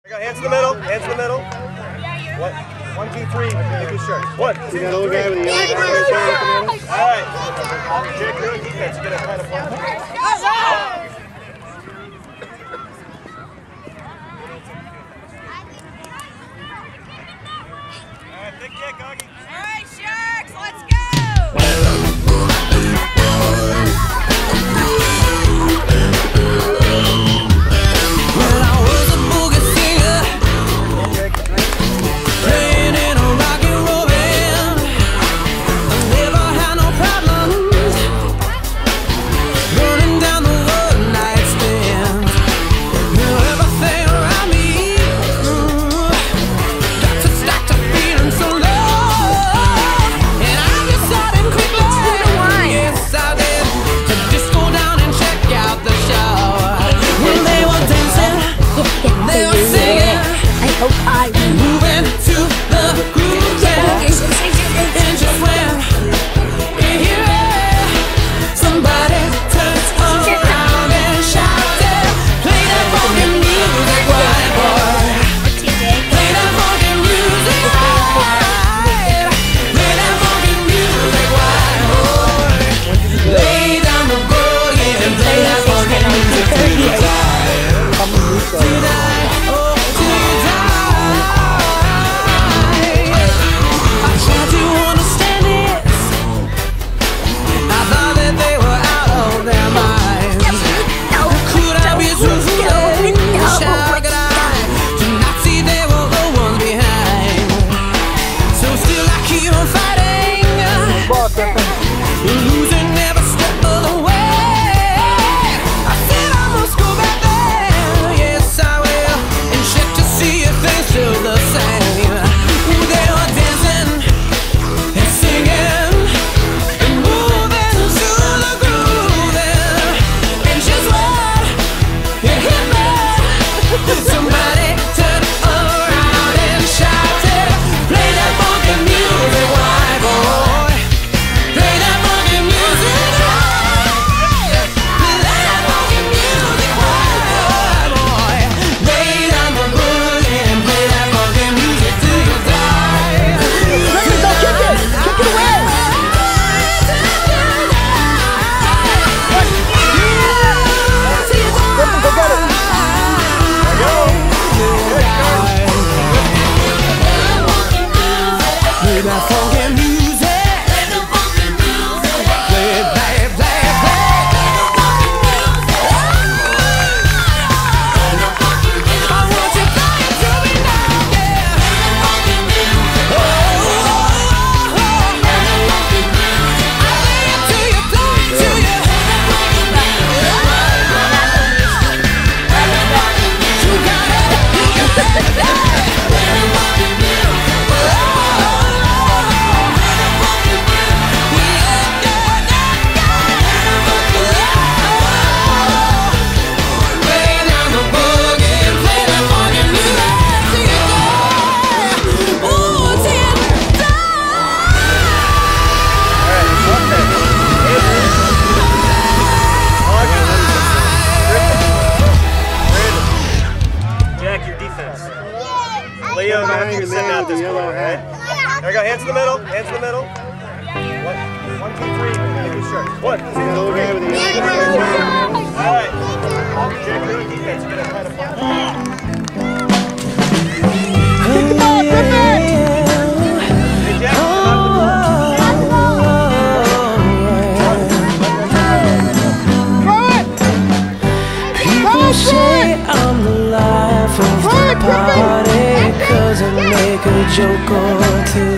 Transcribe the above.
Hands in the middle. Hands in the middle. What? 1, 2, 3. Make it short. 1, 2, 3. You got a little guy with the yellow guy right there at the middle. All right. Jake, you're on defense. You're gonna kind of play. All right, big kick, Augie. All right, Sharks, let's go. Moving to the groove and just when you hear it, somebody turns around and shouts, play that funky music, white boy. Play that funky music, right. Play that funky music, white boy. Lay down the boogie and play that funky music till you die. Tonight, oh, till you die. Losing never step away. I said I must go back there. Yes, I will. And check to see if things still the same. Ooh, they were dancing and singing and moving to the groove. And just when it hit me, somebody turned around and shouted, play that funky music, white boy. That funky music, play the funky music, play, play, play, play the funky music. I want you to play it to me now, yeah. Play the funky music. Oh, play the funky music. I play it to you, play it to you. Play the funky music. You got it, you got it, yeah. Play the funky music. Leo, Matthew, send out this corner, right? There we go, hands in the middle, hands in the middle. 1, 2, 3, make it short. 1, 2, 3. All right. Jake, you're on defense, you're gonna kind of play. Hey, Jack, people say I'm the life of the party, 'cause I make a joke or two.